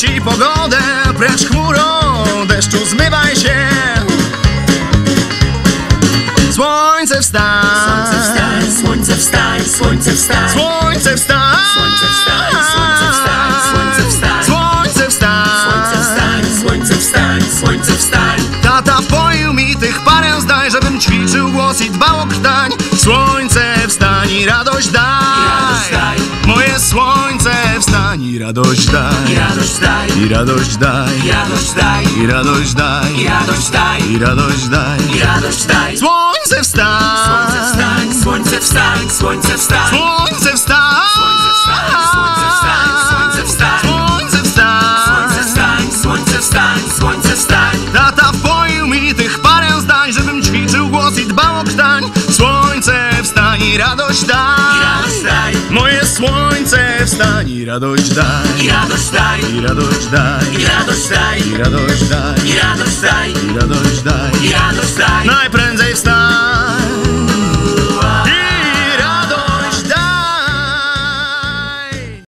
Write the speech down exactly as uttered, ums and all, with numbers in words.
ci pogodę, precz chmurą deszczu zmywaj się. Słońce wstań, Słońce wstań, słońce wstań, słońce wstań, słońce wstań, słońce wstań, słońce wstań, słońce wstań, słońce wstań, słońce wstań, słońce wstań, słońce wstań. Tata poił mi tych parę zdań, żebym ćwiczył głos i dbał o krtań. Słońce wstań i radość Radość daj, daj, moje słońce wstań i radość daj, radość daj, i radość daj, radość daj, i radość daj, radość daj, i radość daj. radość daj. Słońce wstań, Słońce wstań, słońce wstań, słońce wstań, słońce wstań, słońce wstań, słońce wstań, słońce słońce wstań, wstań, słońce wstań, słońce wstań, słońce wstań. Tata wpoił mi tych parę zdań, żebym ćwiczył głos i dbał o krtań. Słońce wstań i radość daj, Radość daj, moje słońce wstań i radość daj, radość daj, i radość daj, radość daj, i radość daj, radość daj, i radość daj. radość daj. Najprędzej